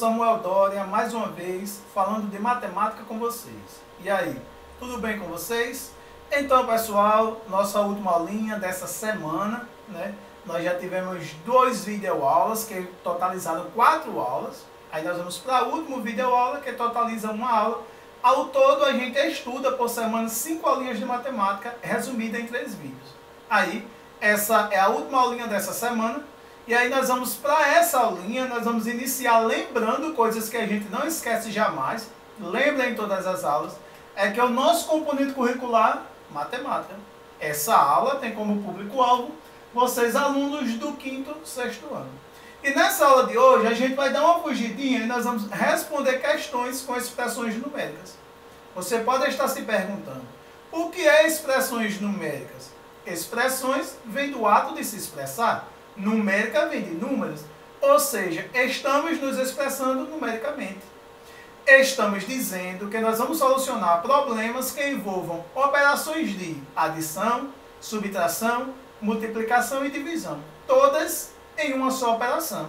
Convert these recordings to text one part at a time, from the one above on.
Samuel Dória, mais uma vez, falando de matemática com vocês. E aí, tudo bem com vocês? Então, pessoal, nossa última aulinha dessa semana, né? Nós já tivemos 2 videoaulas, que totalizaram 4 aulas. Aí nós vamos para a última videoaula, que totaliza uma aula. Ao todo, a gente estuda por semana 5 aulinhas de matemática, resumida em 3 vídeos. Aí, essa é a última aulinha dessa semana. E aí nós vamos para essa aulinha, nós vamos iniciar lembrando coisas que a gente não esquece jamais. Lembra em todas as aulas. É que é o nosso componente curricular, matemática. Essa aula tem como público-alvo vocês, alunos do 5º, 6º ano. E nessa aula de hoje, a gente vai dar uma fugidinha e nós vamos responder questões com expressões numéricas. Você pode estar se perguntando, o que é expressões numéricas? Expressões vem do ato de se expressar. Numérica vem de números. Ou seja, estamos nos expressando numericamente. Estamos dizendo que nós vamos solucionar problemas que envolvam operações de adição, subtração, multiplicação e divisão. Todas em uma só operação.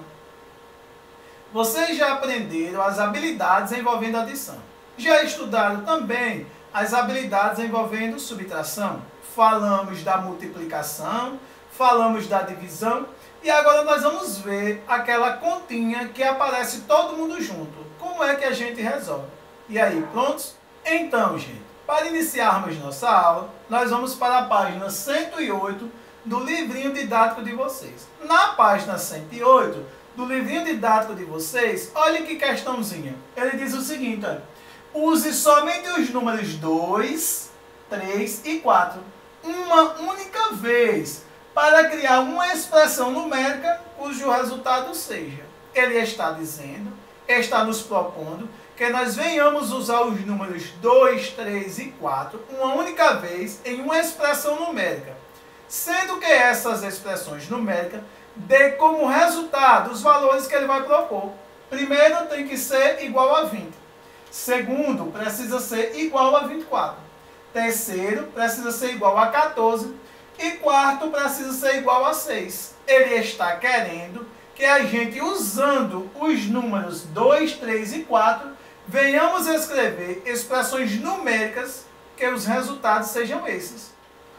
Vocês já aprenderam as habilidades envolvendo adição. Já estudaram também as habilidades envolvendo subtração. Falamos da multiplicação, falamos da divisão e agora nós vamos ver aquela continha que aparece todo mundo junto. Como é que a gente resolve? E aí, prontos? Então, gente, para iniciarmos nossa aula, nós vamos para a página 108 do livrinho didático de vocês. Na página 108 do livrinho didático de vocês, olha que questãozinha. Ele diz o seguinte, olha, use somente os números 2, 3 e 4 uma única vez para criar uma expressão numérica cujo resultado seja. Ele está dizendo, está nos propondo que nós venhamos usar os números 2, 3 e 4 uma única vez em uma expressão numérica, sendo que essas expressões numéricas dê como resultado os valores que ele vai propor. Primeiro, tem que ser igual a 20. Segundo, precisa ser igual a 24. Terceiro, precisa ser igual a 14. E quarto, precisa ser igual a 6. Ele está querendo que a gente, usando os números 2, 3 e 4, venhamos escrever expressões numéricas que os resultados sejam esses.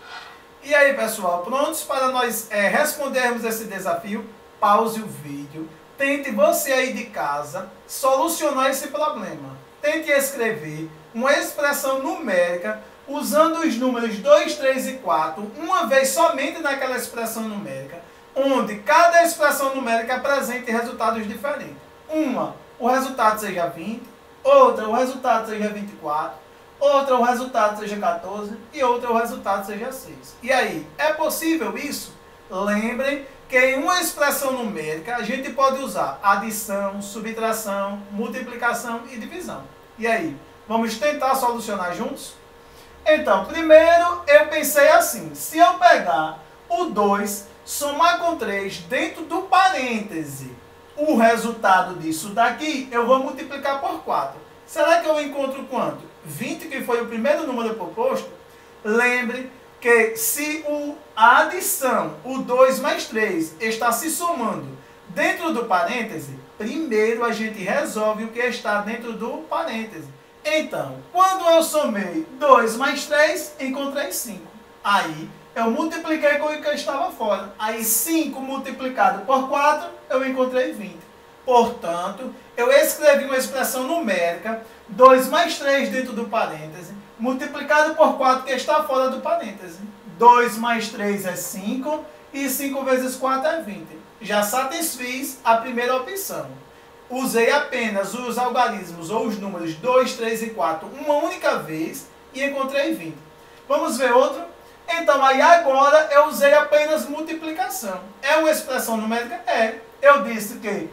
E aí, pessoal, prontos para nós respondermos esse desafio? Pause o vídeo. Tente você aí de casa solucionar esse problema. Tente escrever uma expressão numérica usando os números 2, 3 e 4, uma vez somente naquela expressão numérica, onde cada expressão numérica apresente resultados diferentes. Uma, o resultado seja 20, outra, o resultado seja 24, outra, o resultado seja 14 e outra, o resultado seja 6. E aí, é possível isso? Lembrem que em uma expressão numérica a gente pode usar adição, subtração, multiplicação e divisão. E aí, vamos tentar solucionar juntos? Então, primeiro eu pensei assim, se eu pegar o 2, somar com 3 dentro do parêntese, o resultado disso daqui, eu vou multiplicar por 4. Será que eu encontro quanto? 20, que foi o primeiro número proposto? Lembre que se a adição, o 2 mais 3, está se somando dentro do parêntese, primeiro a gente resolve o que está dentro do parêntese. Então, quando eu somei 2 mais 3, encontrei 5. Aí, eu multipliquei com o que estava fora. Aí, 5 multiplicado por 4, eu encontrei 20. Portanto, eu escrevi uma expressão numérica, 2 mais 3 dentro do parêntese, multiplicado por 4 que está fora do parêntese. 2 mais 3 é 5 e 5 vezes 4 é 20. Já satisfiz a primeira opção. Usei apenas os algarismos ou os números 2, 3 e 4 uma única vez e encontrei 20. Vamos ver outro? Então, aí agora eu usei apenas multiplicação. É uma expressão numérica? É. Eu disse que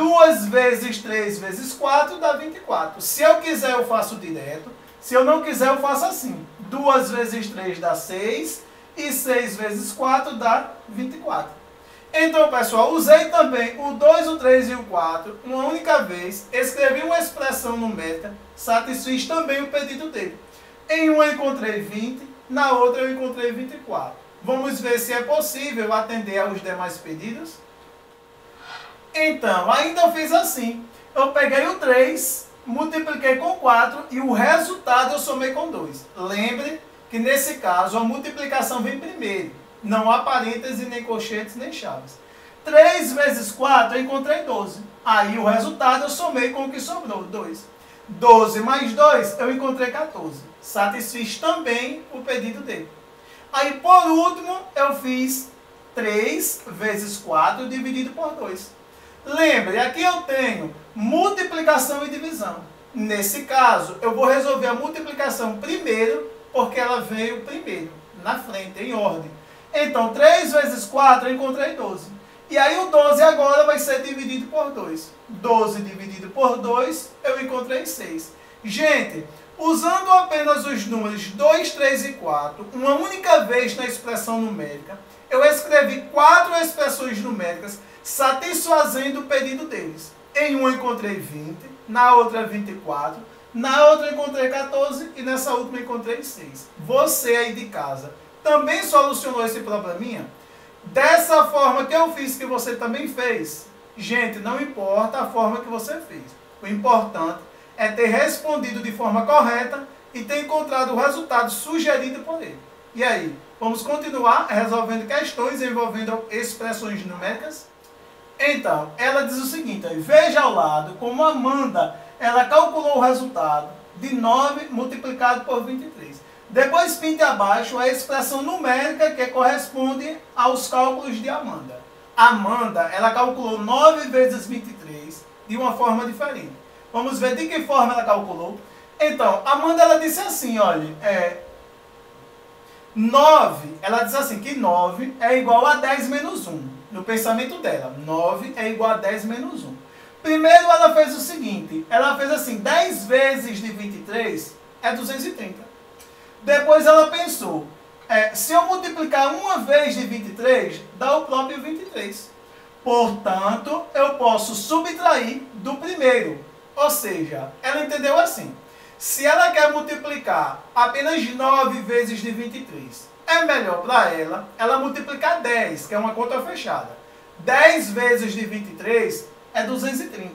2 vezes 3 vezes 4 dá 24. Se eu quiser, eu faço direto. Se eu não quiser, eu faço assim. 2 vezes 3 dá 6 e 6 vezes 4 dá 24. Então, pessoal, usei também o 2, o 3 e o 4 uma única vez, escrevi uma expressão numérica, satisfiz também o pedido dele. Em uma eu encontrei 20, na outra eu encontrei 24. Vamos ver se é possível atender aos demais pedidos? Então, ainda fiz assim. eu peguei o 3, multipliquei com 4 e o resultado eu somei com 2. Lembre que nesse caso a multiplicação vem primeiro. Não há parênteses, nem colchetes, nem chaves. 3 vezes 4 eu encontrei 12. Aí o resultado eu somei com o que sobrou, 2. 12 mais 2 eu encontrei 14. Satisfiz também o pedido dele. Aí por último eu fiz 3 vezes 4 dividido por 2. Lembre, aqui eu tenho multiplicação e divisão. Nesse caso, eu vou resolver a multiplicação primeiro, porque ela veio primeiro, na frente, em ordem. Então, 3 vezes 4 eu encontrei 12. E aí o 12 agora vai ser dividido por 2. 12 dividido por 2, eu encontrei 6. Gente, usando apenas os números 2, 3 e 4, uma única vez na expressão numérica, eu escrevi 4 expressões numéricas satisfazendo o pedido deles. Em uma encontrei 20, na outra 24, na outra encontrei 14 e nessa última encontrei 6. Você aí de casa também solucionou esse probleminha? Dessa forma que eu fiz, que você também fez? Gente, não importa a forma que você fez. O importante é ter respondido de forma correta e ter encontrado o resultado sugerido por ele. E aí, vamos continuar resolvendo questões envolvendo expressões numéricas? Então, ela diz o seguinte, veja ao lado como Amanda, ela calculou o resultado de 9 multiplicado por 23. Depois pinte abaixo a expressão numérica que corresponde aos cálculos de Amanda. Amanda, ela calculou 9 vezes 23 de uma forma diferente. Vamos ver de que forma ela calculou. Então, Amanda, ela disse assim, olha, 9, ela diz assim, que 9 é igual a 10 menos 1. No pensamento dela, 9 é igual a 10 menos 1. Primeiro ela fez o seguinte, ela fez assim, 10 vezes de 23 é 230. Depois ela pensou, se eu multiplicar uma vez de 23, dá o próprio 23. Portanto, eu posso subtrair do primeiro. Ou seja, ela entendeu assim, se ela quer multiplicar apenas 9 vezes de 23, é melhor para ela multiplicar 10, que é uma conta fechada. 10 vezes de 23 é 230.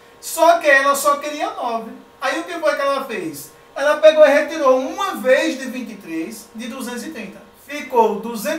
Só que ela só queria 9. Aí o que foi que ela fez? Ela pegou e retirou uma vez de 23 de 230. Ficou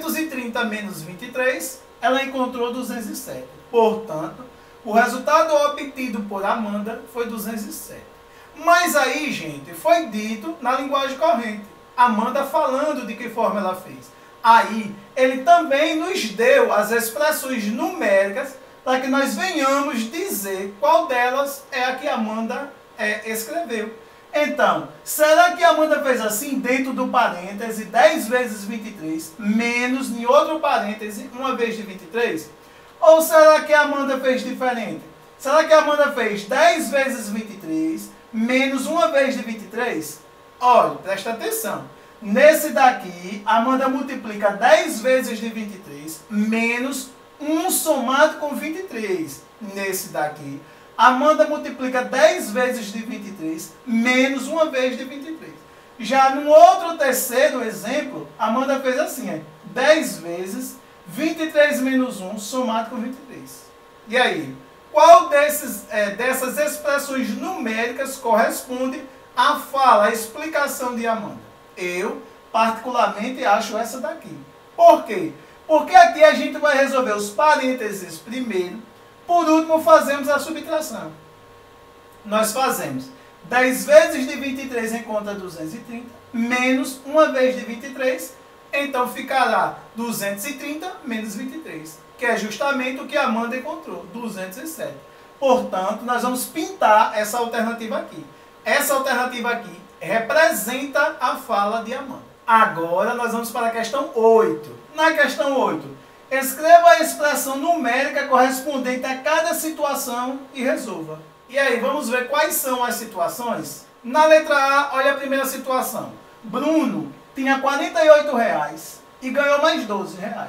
230 menos 23, ela encontrou 207. Portanto, o resultado obtido por Amanda foi 207. Mas aí, gente, foi dito na linguagem corrente. Amanda falando de que forma ela fez. Aí, ele também nos deu as expressões numéricas para que nós venhamos dizer qual delas é a que Amanda escreveu. Então, será que Amanda fez assim, dentro do parêntese, 10 vezes 23, menos, em outro parêntese, 1 vez de 23? Ou será que Amanda fez diferente? Será que Amanda fez 10 vezes 23, menos 1 vez de 23? Olha, presta atenção. Nesse daqui, Amanda multiplica 10 vezes de 23, menos 1 somado com 23. Nesse daqui, Amanda multiplica 10 vezes de 23, menos 1 vez de 23. Já no outro terceiro exemplo, Amanda fez assim, 10 vezes 23 menos 1 somado com 23. E aí, qual dessas expressões numéricas corresponde à fala, à explicação de Amanda? Eu, particularmente, acho essa daqui. Por quê? Porque aqui a gente vai resolver os parênteses primeiro, por último fazemos a subtração. Nós fazemos 10 vezes de 23 encontra 230, menos 1 vez de 23, então ficará 230 menos 23, que é justamente o que a Amanda encontrou, 207. Portanto, nós vamos pintar essa alternativa aqui. Essa alternativa aqui representa a fala de Amanda. Agora nós vamos para a questão 8. Na questão 8, escreva a expressão numérica correspondente a cada situação e resolva. E aí, vamos ver quais são as situações? Na letra A, olha a primeira situação. Bruno tinha R$48 e ganhou mais R$12.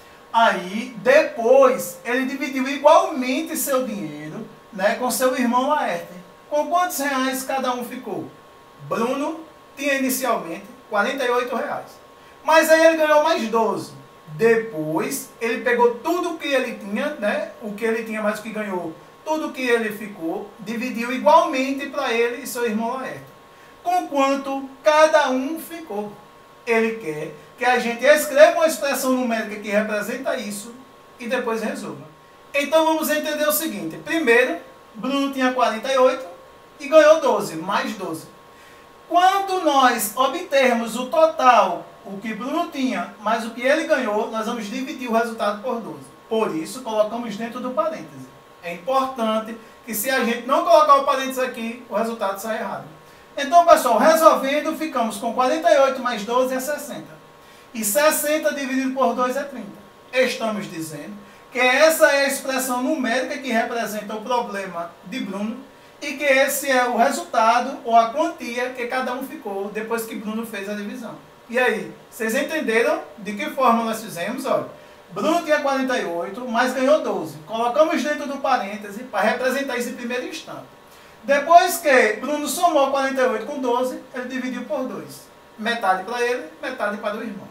Aí, depois, ele dividiu igualmente seu dinheiro, né, com seu irmão Laerte. Com quantos reais cada um ficou? Bruno tinha inicialmente R$48. Mas aí ele ganhou mais 12. Depois, ele pegou tudo o que ele tinha, né? O que ele tinha mais o que ganhou tudo que ele ficou, dividiu igualmente para ele e seu irmão Laerto, com quanto cada um ficou. Ele quer que a gente escreva uma expressão numérica que representa isso e depois resolva. Então vamos entender o seguinte. Primeiro, Bruno tinha 48 e ganhou 12, mais 12. Quando nós obtermos o total, o que Bruno tinha, mais o que ele ganhou, nós vamos dividir o resultado por 12. Por isso, colocamos dentro do parêntese. É importante que se a gente não colocar o parênteses aqui, o resultado sai errado. Então, pessoal, resolvendo, ficamos com 48 mais 12 é 60. E 60 dividido por 2 é 30. Estamos dizendo que essa é a expressão numérica que representa o problema de Bruno e que esse é o resultado ou a quantia que cada um ficou depois que Bruno fez a divisão. E aí, vocês entenderam de que forma nós fizemos? Olha, Bruno tinha 48, mas ganhou 12. Colocamos dentro do parêntese para representar esse primeiro instante. Depois que Bruno somou 48 com 12, ele dividiu por 2. Metade para ele, metade para o irmão.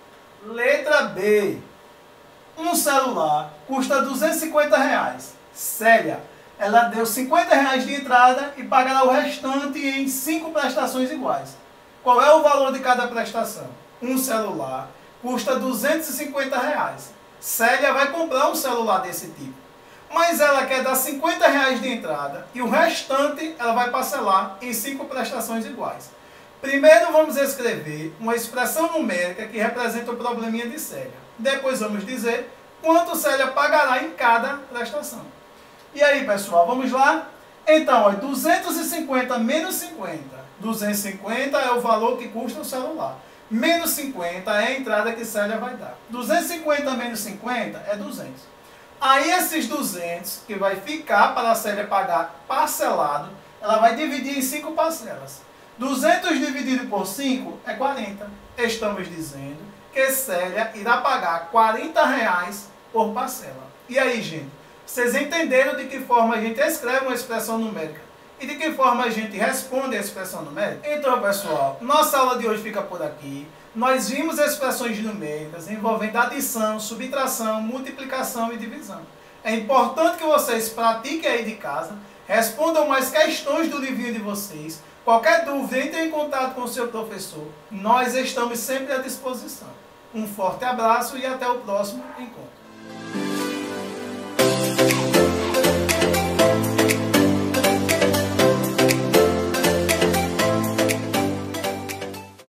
Letra B. Um celular custa R$250. Célia, ela deu R$50 de entrada e pagará o restante em 5 prestações iguais. Qual é o valor de cada prestação? Um celular custa R$250. Célia vai comprar um celular desse tipo. Mas ela quer dar R$50 de entrada e o restante ela vai parcelar em 5 prestações iguais. Primeiro vamos escrever uma expressão numérica que representa o probleminha de Célia. Depois vamos dizer quanto Célia pagará em cada prestação. E aí, pessoal, vamos lá? Então, ó, 250 menos 50. 250 é o valor que custa o celular. Menos 50 é a entrada que Célia vai dar. 250 menos 50 é 200. Aí esses 200 que vai ficar para a Célia pagar parcelado, ela vai dividir em 5 parcelas. 200 dividido por 5 é 40. Estamos dizendo que Célia irá pagar R$40 por parcela. E aí, gente, vocês entenderam de que forma a gente escreve uma expressão numérica e de que forma a gente responde a expressão numérica? Então, pessoal, nossa aula de hoje fica por aqui. Nós vimos expressões numéricas envolvendo adição, subtração, multiplicação e divisão. É importante que vocês pratiquem aí de casa, respondam mais questões do livrinho de vocês. Qualquer dúvida, entre em contato com o seu professor. Nós estamos sempre à disposição. Um forte abraço e até o próximo encontro.